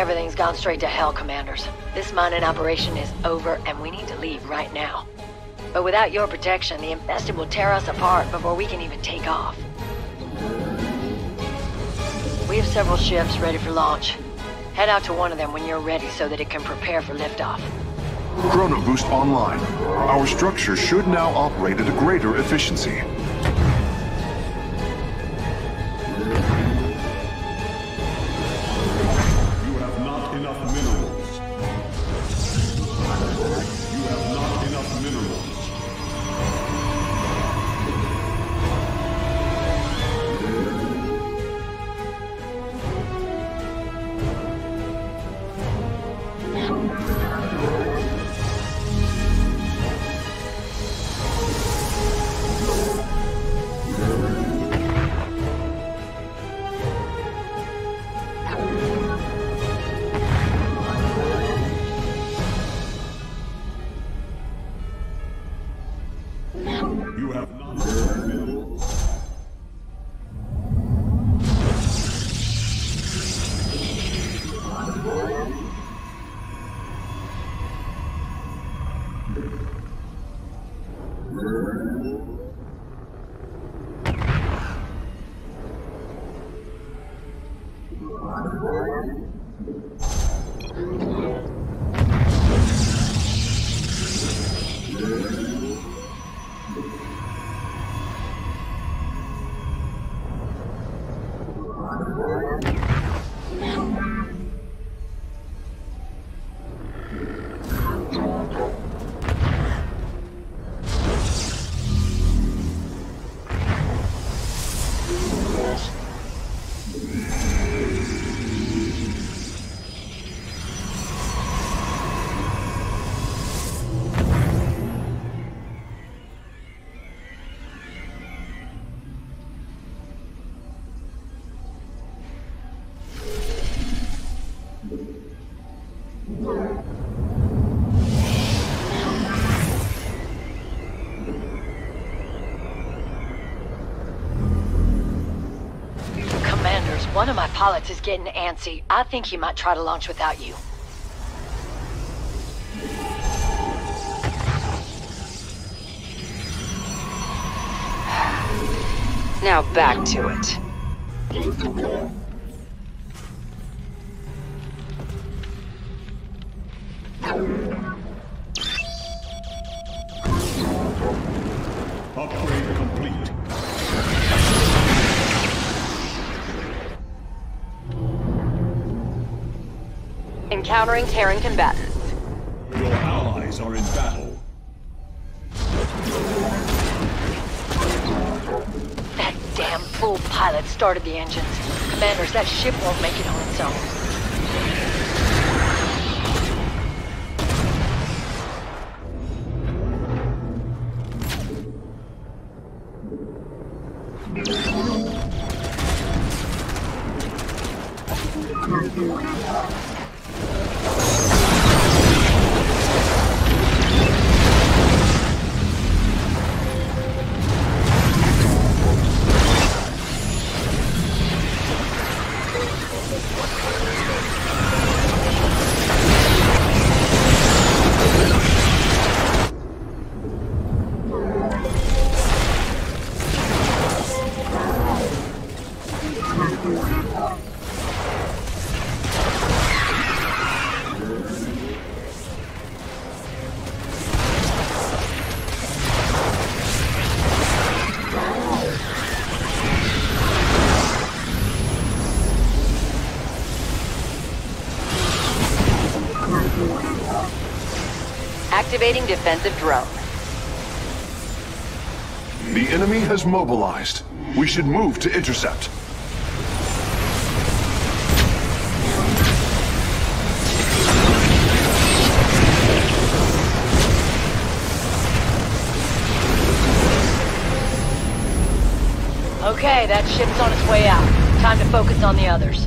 Everything's gone straight to hell, Commanders. This mining operation is over, and we need to leave right now. But without your protection, the infested will tear us apart before we can even take off. We have several ships ready for launch. Head out to one of them when you're ready so that it can prepare for liftoff. Chrono boost online. Our structure should now operate at a greater efficiency. One of my pilots is getting antsy. I think he might try to launch without you. Now back to it. Upgrade complete. Encountering Terran combatants. Your allies are in battle. That damn fool pilot started the engines. Commanders, that ship won't make it on its own. Activating defensive drone. The enemy has mobilized. We should move to intercept. Okay, that ship's on its way out. Time to focus on the others.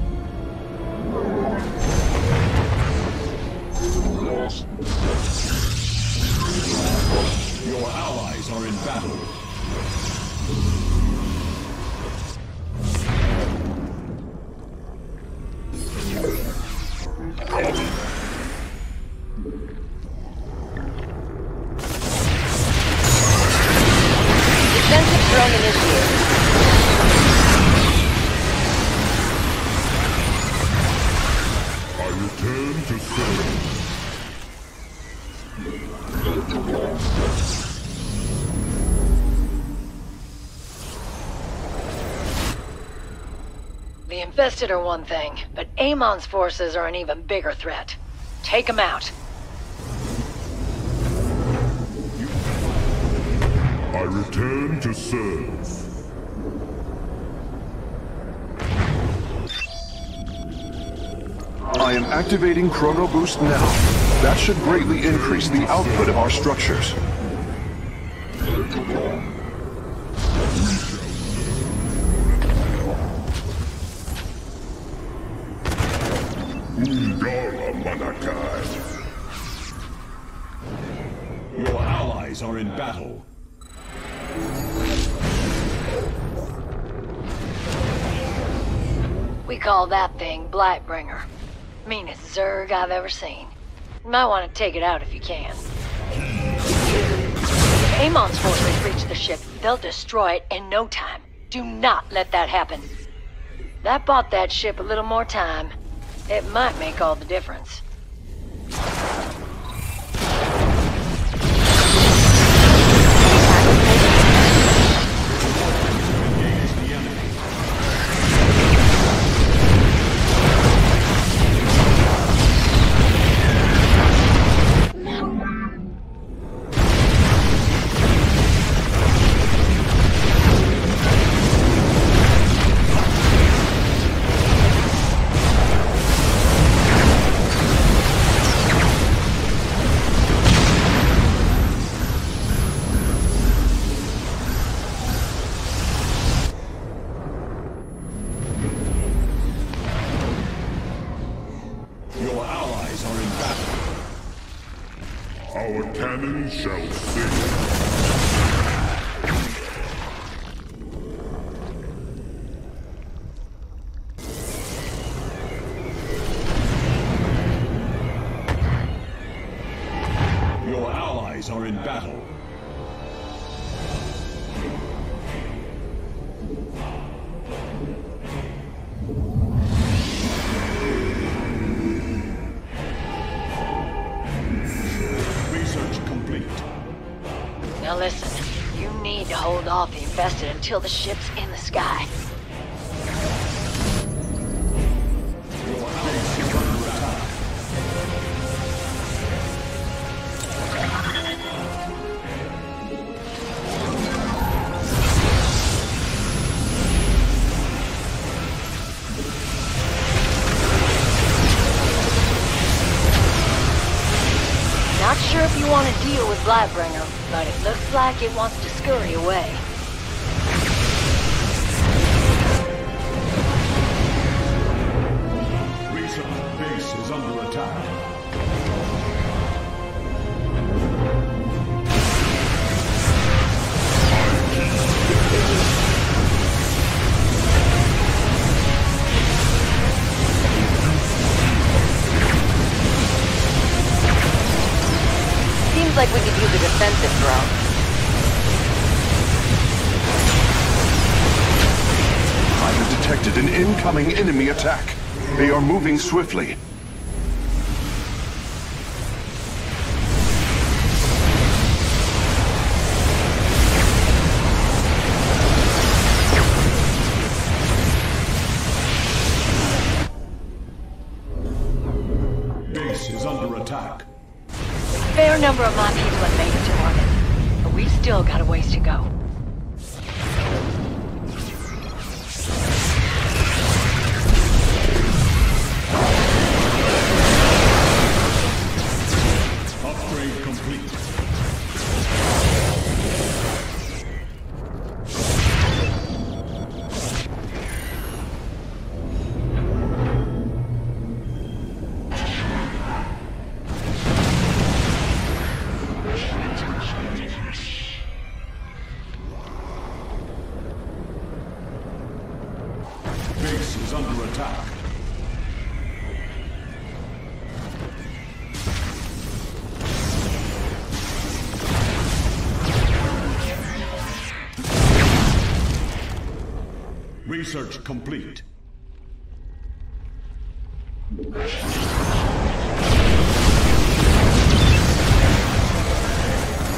Your allies are in battle. The infested are one thing, but Amon's forces are an even bigger threat. Take them out. I return to serve. I am activating Chrono Boost now. That should greatly increase the output of our structures. Your allies are in battle. We call that thing Blightbringer. Meanest Zerg I've ever seen. You might want to take it out if you can. If Amon's forces reach the ship, they'll destroy it in no time. Do not let that happen. That bought that ship a little more time. It might make all the difference. Our cannon shall sing. Your allies are in battle. Now listen, you need to hold off the infested until the ship's in the sky. Not sure if you want to deal with Blightbringer, but it looks like it wants to scurry away. Recent base is under attack. Seems like we could use a defensive drone. I have detected an incoming enemy attack. They are moving swiftly. Base is under attack. Fair number of my people have made it to orbit, but we've still got a ways to go. Upgrade complete. Base is under attack. Research complete.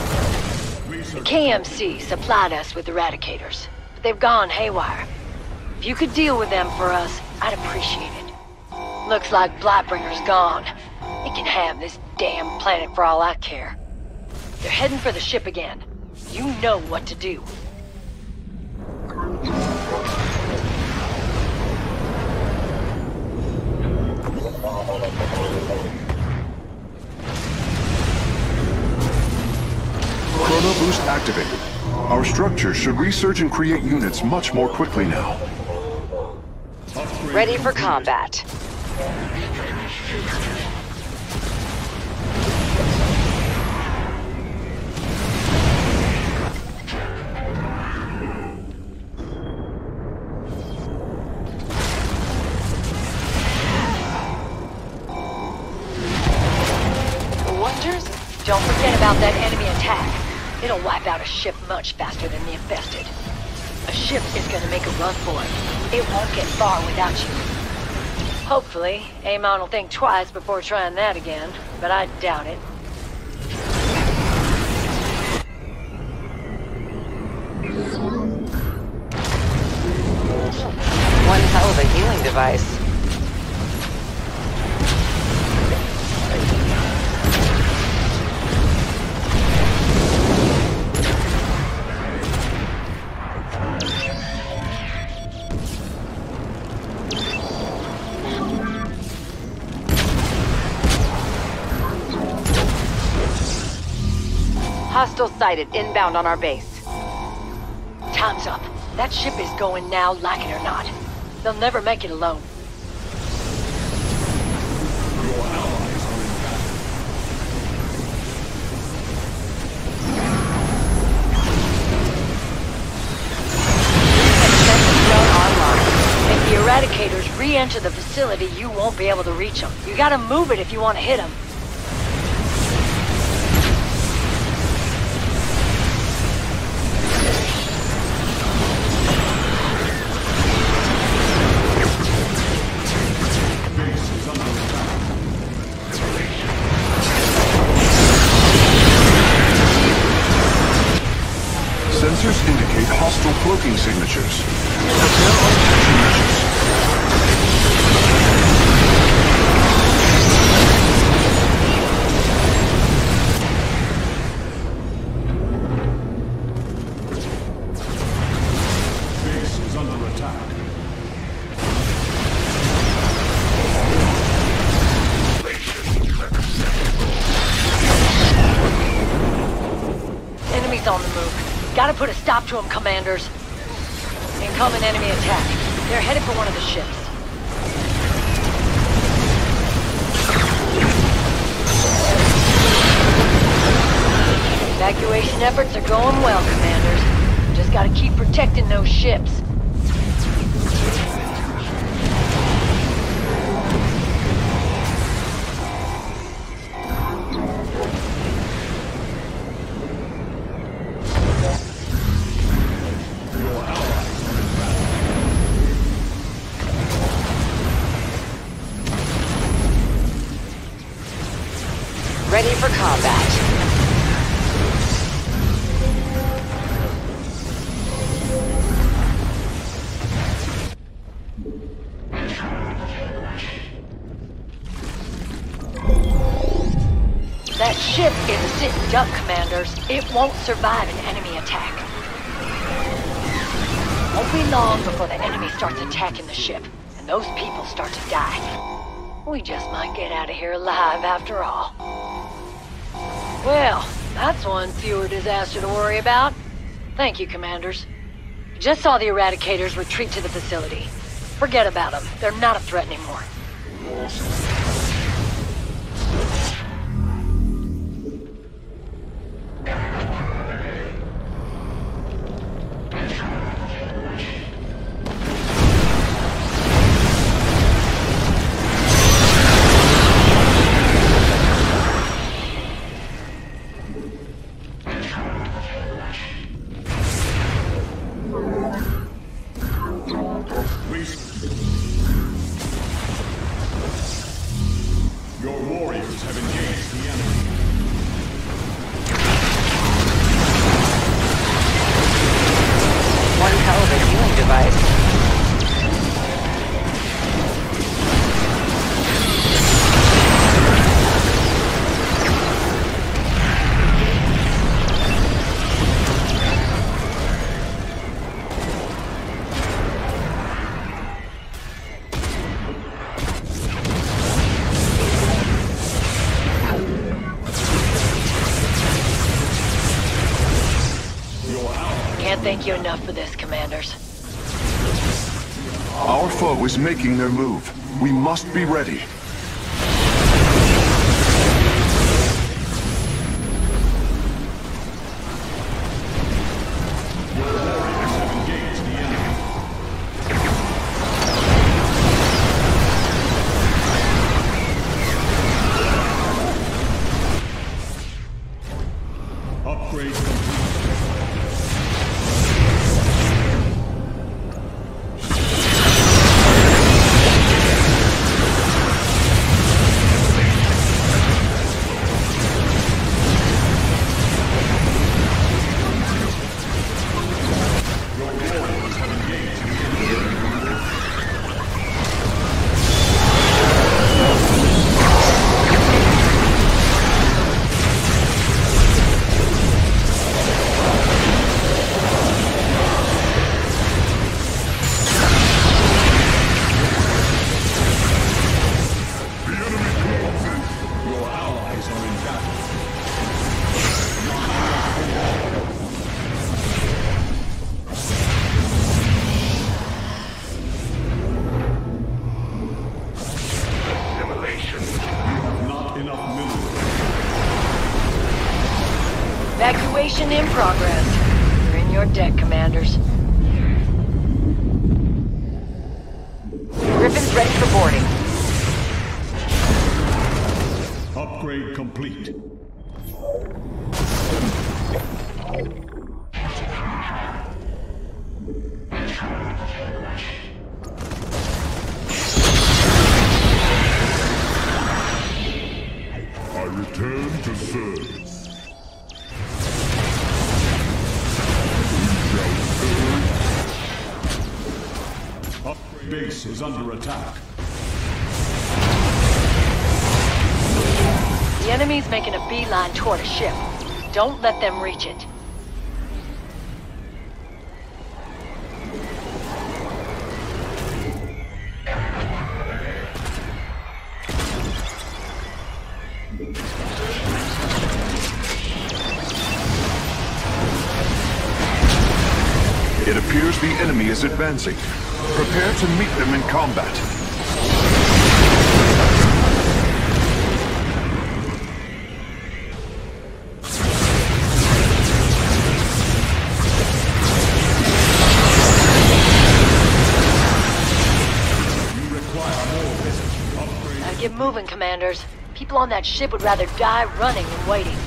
The KMC supplied us with eradicators, but they've gone haywire. If you could deal with them for us, I'd appreciate it. Looks like Blightbringer's gone. It can have this damn planet for all I care. They're heading for the ship again. You know what to do. Chrono boost activated. Our structure should research and create units much more quickly now. Ready for combat. Wonders? Don't forget about that enemy attack. It'll wipe out a ship much faster than the infested. A ship is gonna make a run for it. It won't get far without you. Hopefully, Amon will think twice before trying that again, but I doubt it. One hell of a healing device. Hostile sighted inbound on our base. Time's up. That ship is going now, like it or not. They'll never make it alone. Your allies are in battle. If the Eradicators re-enter the facility, you won't be able to reach them. You gotta move it if you want to hit them. Sensors indicate hostile cloaking signatures. Prepare our detection measures. Base is under attack. Enemies on the move. Gotta put a stop to them, commanders. Incoming enemy attack. They're headed for one of the ships. Evacuation efforts are going well, commanders. Just gotta keep protecting those ships. Ready for combat. That ship is a sitting duck, commanders. It won't survive an enemy attack. Won't be long before the enemy starts attacking the ship, and those people start to die. We just might get out of here alive after all. Well, that's one fewer disaster to worry about. Thank you, commanders. Just saw the Eradicators retreat to the facility. Forget about them. They're not a threat anymore. you enough for this, Commanders. Our foe is making their move. We must be ready. Upgrade complete. Evacuation in progress. You're in your deck, Commanders. Griffin's ready for boarding. Upgrade complete. I return to serve. Base is under attack. The enemy's making a beeline toward a ship. Don't let them reach it. It appears the enemy is advancing. Prepare to meet them in combat. You require more visits. Upgrade. Gotta get moving, Commanders. People on that ship would rather die running than waiting.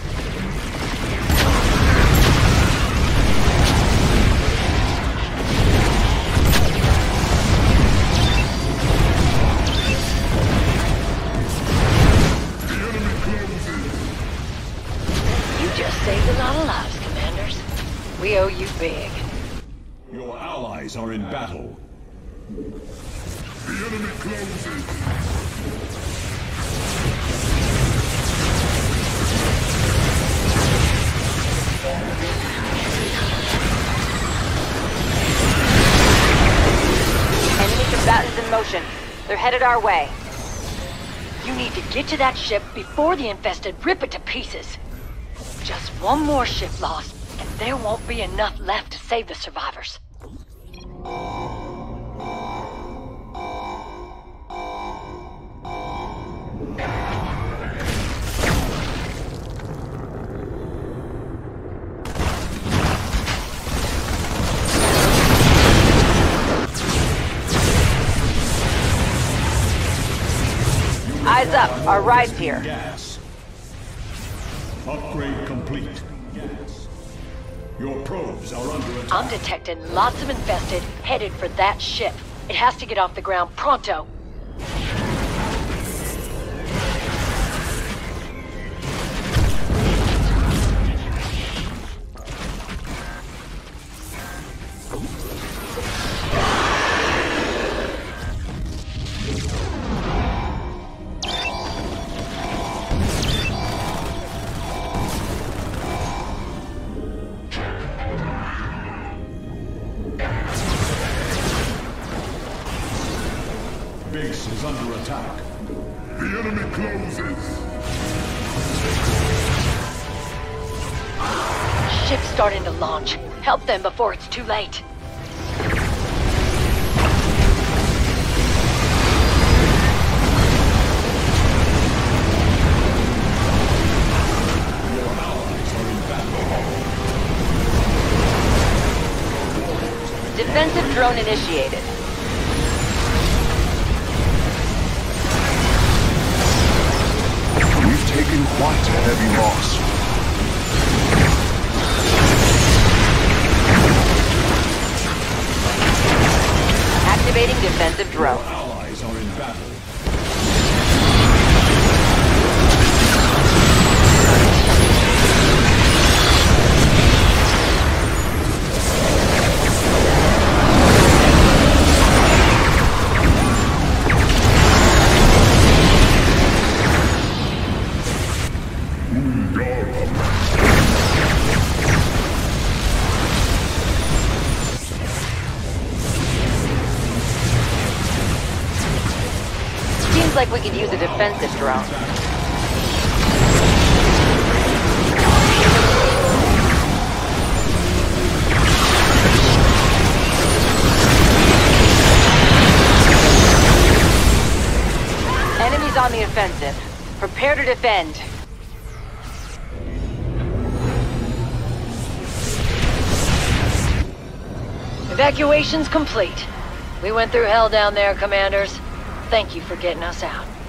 Saved a lot of lives, Commanders. We owe you big. Your allies are in battle. The enemy closes. Enemy combatants in motion. They're headed our way. You need to get to that ship before the infested rip it to pieces. Just one more ship lost, and there won't be enough left to save the survivors. Eyes up, our ride's here. Gas. Upgrade complete. Gas. Your probes are under attack. I'm detecting lots of infested headed for that ship. It has to get off the ground pronto. Base is under attack. The enemy closes. Ship's starting to launch. Help them before it's too late. Defensive drone initiated. We've taken quite a heavy loss. Activating defensive drone. Allies are in battle. Seems like we could use a defensive drone. Enemies on the offensive. Prepare to defend. Evacuation's complete. We went through hell down there, Commanders. Thank you for getting us out.